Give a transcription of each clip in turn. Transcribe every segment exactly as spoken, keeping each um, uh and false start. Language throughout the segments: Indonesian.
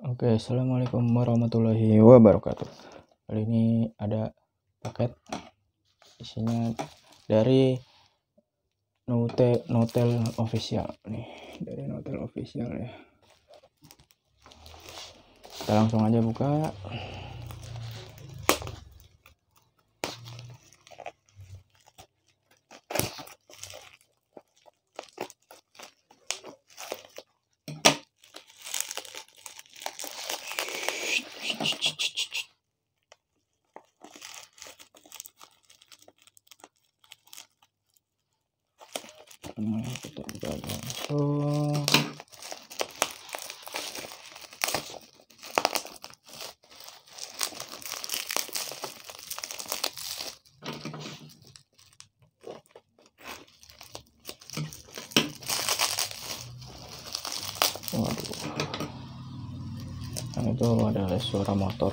Oke, assalamualaikum warahmatullahi wabarakatuh. Kali ini ada paket isinya dari Note Notel official nih, dari Notel official ya. Kita langsung aja buka. Nah, kita buka langsung. Waduh, nah, itu ada suara motor.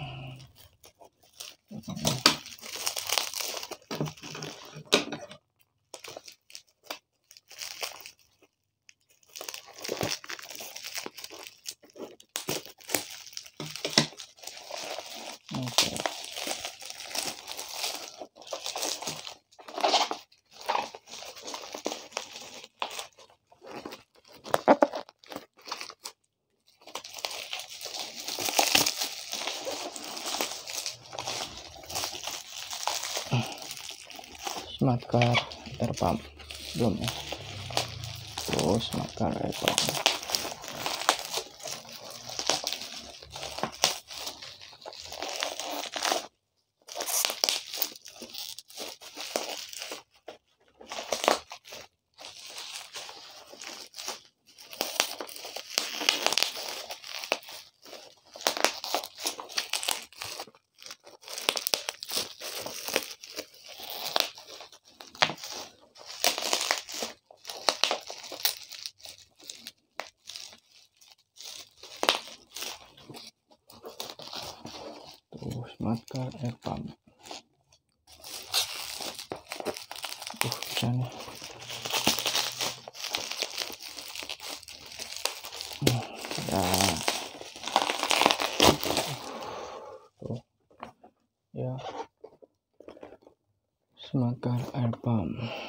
Oke. Smart car air pump belum ya? Oh, smart car air pump. Smart car air pump. Uh, bisa nih. Ya. Tuh. Ya. Smart car air pump.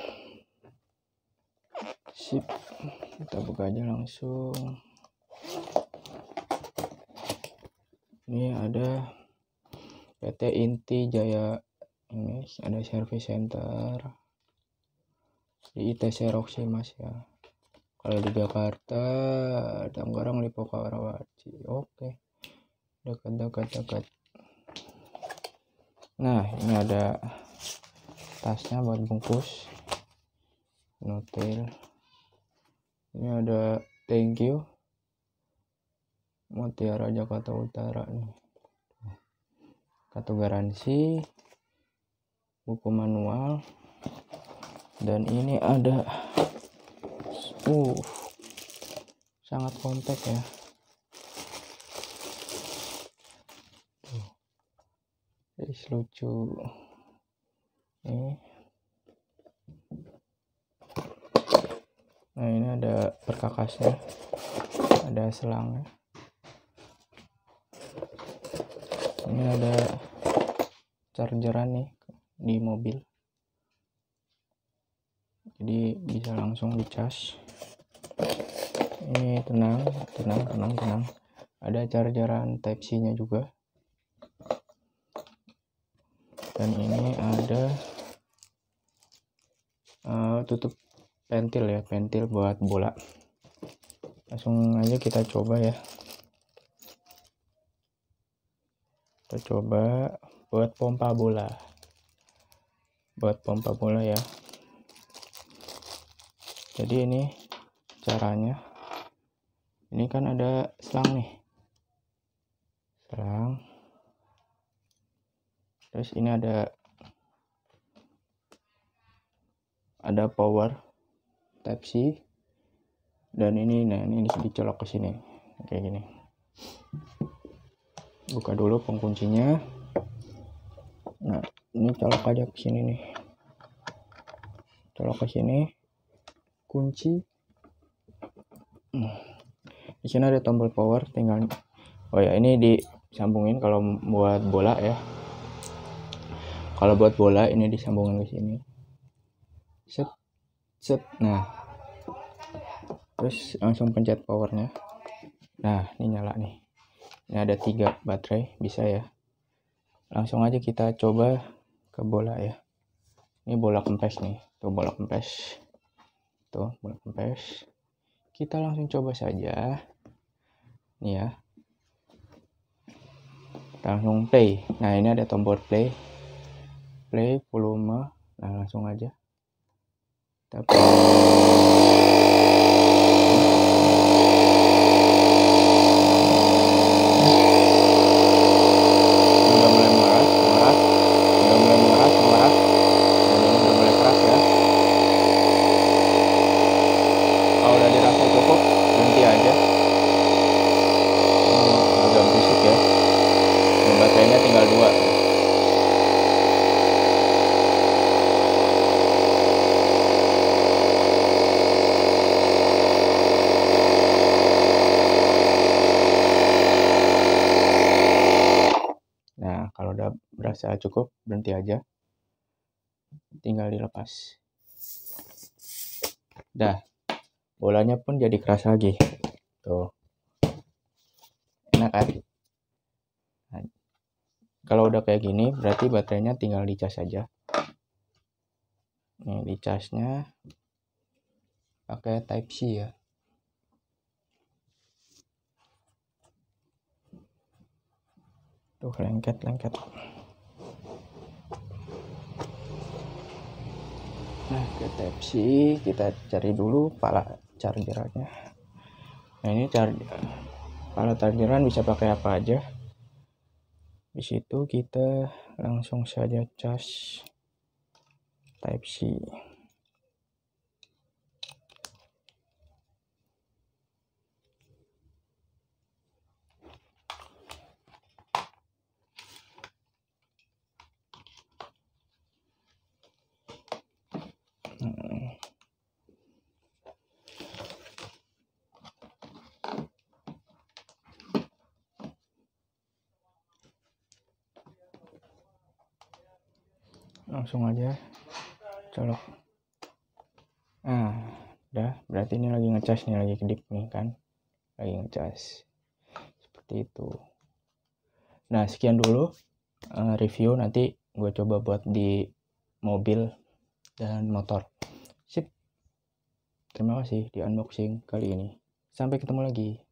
Sip. Kita buka aja langsung. Ini ada P T Inti Jaya, ini ada service center di I T C Roxy Mas ya. Kalau di Jakarta Tanggerang Lipo Karawaci. Oke, dekat-dekat dekat. Nah, ini ada tasnya buat bungkus Notel. Ini ada thank you Mutiara Jakarta Utara nih. Kartu garansi, buku manual, dan ini ada uh sangat kompak ya. Tuh. Guys, lucu nih. Nah, ini ada perkakasnya, ada selangnya. Ini ada chargeran nih di mobil, jadi bisa langsung dicas. Ini tenang tenang tenang tenang ada chargeran type C nya juga, dan ini ada uh, tutup pentil ya, pentil buat bola. Langsung aja kita coba ya. Kita coba buat pompa bola, buat pompa bola ya. Jadi ini caranya. Ini kan ada selang nih, selang. Terus ini ada ada power type C, dan ini nah ini dicolok ke sini kayak gini. Buka dulu pengkuncinya. Nah, ini colok aja ke sini nih. Colok ke sini. Kunci. Di sini ada tombol power, tinggal Oh ya, ini disambungin kalau buat bola ya. Kalau buat bola ini disambungin ke sini. Set, set. Nah, terus langsung pencet powernya. Nah, ini nyala nih. Ini ada tiga baterai, bisa ya. Langsung aja kita coba ke bola ya. Ini bola kempes nih, tuh bola kempes. Tuh, bola kempes. Kita langsung coba saja. Nih ya. Kita langsung play. Nah, ini ada tombol play. Play volume. Nah, langsung aja. Kita play. Udah mulai mengeras, mengeras. Udah mulai mengeras, mengeras. Dan ini udah mulai keras ya. Kalau udah dirasa cukup, berhenti aja. Ini agak berisik ya. Ini baterainya tinggal dua. Nah, kalau udah berasa cukup, berhenti aja. Tinggal dilepas. Dah, bolanya pun jadi keras lagi. Tuh. Enak kan? Nah, kalau udah kayak gini, berarti baterainya tinggal dicas aja. Nih, dicasnya pakai Type C ya. Tuh, lengket-lengket. Nah, ke Type C kita cari dulu pala chargernya. Nah, ini charger. Pala chargeran bisa pakai apa aja. Di situ kita langsung saja cas Type C. Hmm. Langsung aja colok. Nah, udah, berarti ini lagi ngecas nih, lagi kedip nih kan, lagi ngecas seperti itu. Nah, sekian dulu uh, review, nanti gue coba buat di mobil dan motor. Sip, terima kasih di unboxing kali ini, sampai ketemu lagi.